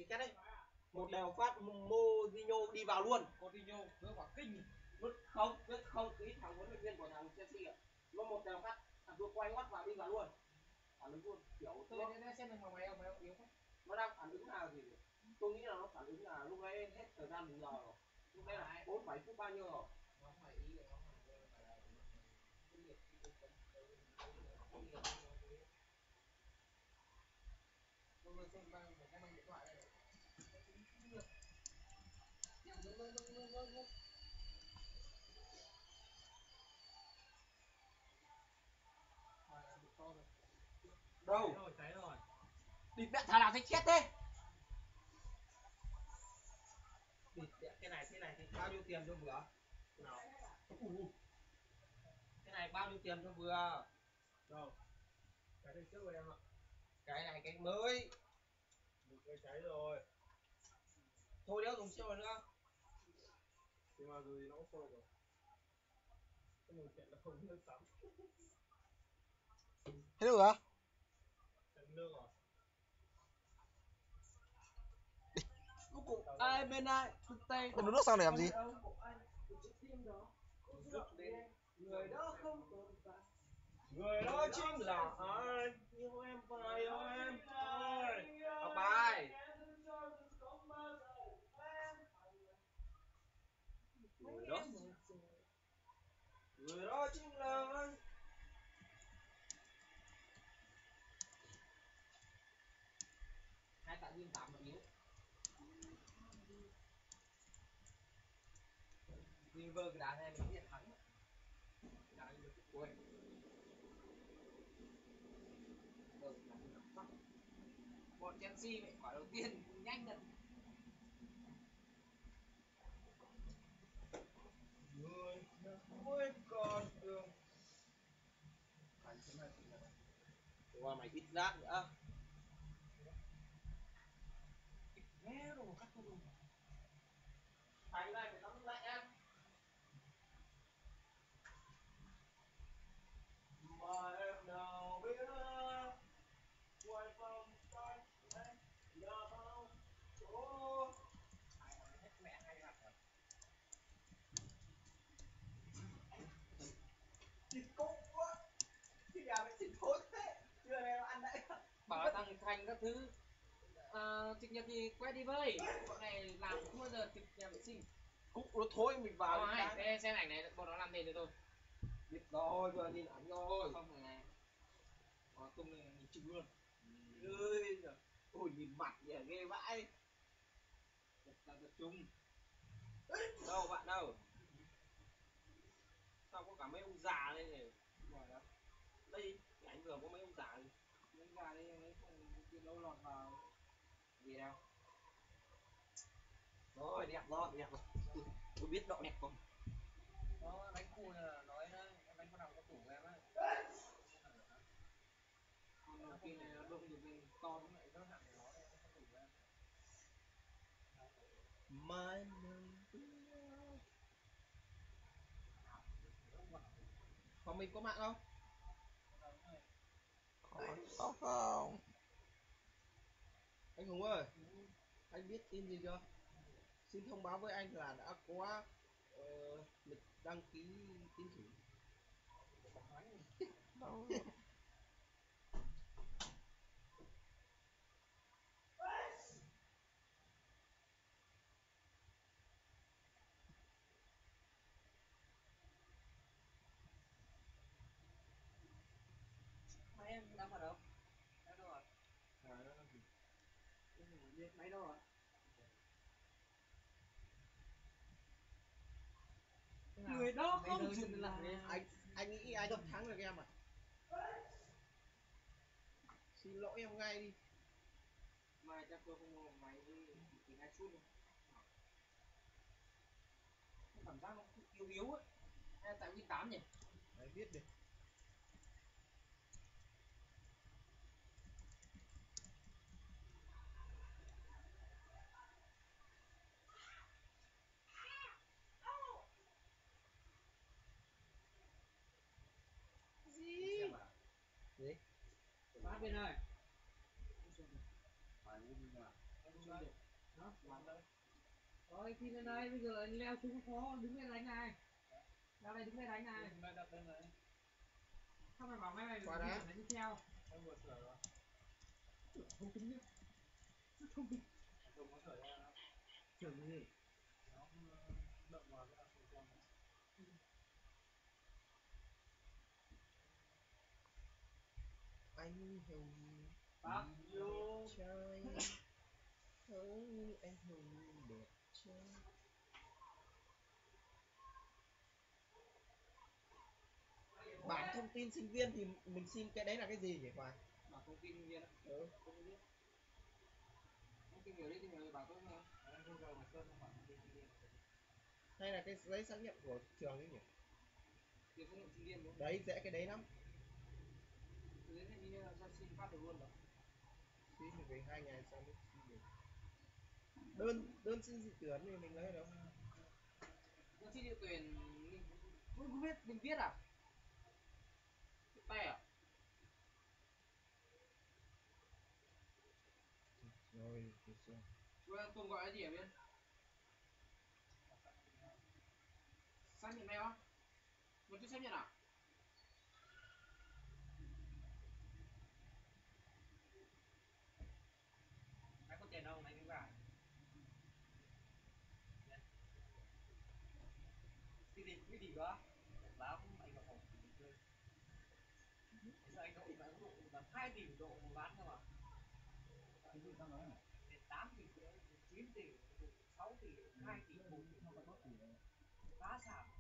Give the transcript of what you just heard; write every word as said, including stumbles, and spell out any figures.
cái đấy một đều phát Mourinho đi vào luôn. Coutinho đưa quả kinh Lúc không biết không tí thằng huấn luyện viên của thằng Chelsea ạ, nó một đều phát thằng tôi quay ngoắt vào đi vào luôn, phản ứng luôn kiểu tôi để xem mình mà mày ông mày ông yếu không, nó đang phản ứng nào gì tôi nghĩ là nó phản ứng là lúc đấy hết thời gian bù giờ rồi, lúc đấy là bốn bảy phút bao nhiêu rồi. nó không phải ý của nó mà phải là cái liệt tôi vừa xem bằng một cái bằng điện thoại này đâu rồi cháy rồi địt mẹ thằng nào thấy chết thế. Địt mẹ cái này thế này thì bao nhiêu tiền cho vừa nào, cái này bao nhiêu tiền cho vừa đâu cái này trước rồi em ạ, cái này cái mới một cái cháy rồi thôi đéo dùng siêu nữa thì mà rồi nó cũng sôi rồi cái điều kiện là không nước sắm Thế được hả? chẳng nước rồi cuối cùng ai bên ai thực tay Đừng nước sang để làm gì? người đó không tồn tại, người đó chính là ai, yêu em và yêu em thôi. Học bài người đó người đó chính là anh. Hai tạ nguyên tám mà yếu River cái đá này mình biết thắng đá này được cuối bọn Chelsea mẹ quả đầu tiên nhanh thật người cuối con đường qua mày ít rác nữa nghe rồi cắt tôi luôn thành này phải tắm lại em mà em nào biết quay vòng tay em nhà bao chỗ hết mẹ hay thật rồi thịt cốt quá cái nhà mày thịt thối thế chưa này ăn đấy bảo thằng Thành các thứ uh, trực nhật thì quét đi với bọn này làm không bao giờ trực nhà vệ sinh cúc nó thối mình vào à, đây, xem ảnh này bọn nó làm gì rồi tôi biết rồi vừa nhìn ảnh rồi không phải này có tung lên nhìn chữ luôn ơi ôi nhìn mặt nhỉ ghê vãi là tập trung đâu bạn đâu sao có cả mấy ông già đây này đây cái ảnh vừa có mấy ông già đây mấy gà đây mấy từ đâu lọt vào gì đâu rồi đẹp rồi đẹp rồi tôi, tôi biết độ đẹp không nó đánh cùi là nói đấy em đánh con nào có tủ em á con đầu tiên này nó đụng được mình to cũng lại nó hẳn nó nó có tủ em mai phòng mình có mạng không Có không? anh Hùng ơi anh biết tin gì chưa, xin thông báo với anh là đã có uh, lịch đăng ký tín chủ Đâu. máy em đang vào đâu đang đâu rồi à, biết máy đâu rồi người đó không dùng là anh anh nghĩ ai được thắng được em à, xin lỗi em ngay đi mai chắc tôi không mua máy thì hai chút đâu cảm giác nó yếu yếu ấy hay tại win tám nhỉ đấy biết được gì gì phát bên ơi phải mua à Đó, làm đây. Rồi thì lên đây, bây giờ anh leo xuống phố, đứng lên đánh này. Leo đây đứng lên đánh này. Hôm nay đặt lên này. Sao mày bảo mày mày Qua di đã. chuyển đánh đi theo? Em vừa sửa rồi. Không tính nhá. Không tính. Dùng có sửa ra nó. Sửa cái gì? Nó đậm vào cái là sửa trong. Anh hùng Bác yêu. trai hỡi anh hùng đẹp trai. Bản thông tin sinh viên thì mình xin cái đấy là cái gì nhỉ Khoa? Bảo thông tin viên á. Ừ. Không biết. Không tìm hiểu đi, tìm hiểu thì bảo tôi nghe. Đấy, bây giờ mà Sơn không phải là sinh viên. Hay là cái giấy xác nhận của trường ấy nhỉ? Tiền xác nhận sinh viên đúng không? Đấy dễ cái đấy lắm. Thế thì như là sao xin phát được luôn đó. Xin được về hai ngày sau mới xin được. Đơn đơn xin dự tuyển thì mình lấy ở đâu? Nó xin dự tuyển mình cũng không biết mình viết à? Viết tay à? Rồi, được rồi. Quên Tùng gọi cái gì ở bên? Xác nhận mail á? Một chút xác nhận à? Mày có tiền không? Mày đứng vào. Cái gì cái gì đó? Lắm anh có một tỷ thôi. Giờ anh độ là độ là hai tỷ độ bán thôi mà. Cái gì tao nói à? tám tỷ rưỡi, chín tỷ, sáu tỷ, hai tỷ, một tỷ. Phá sản.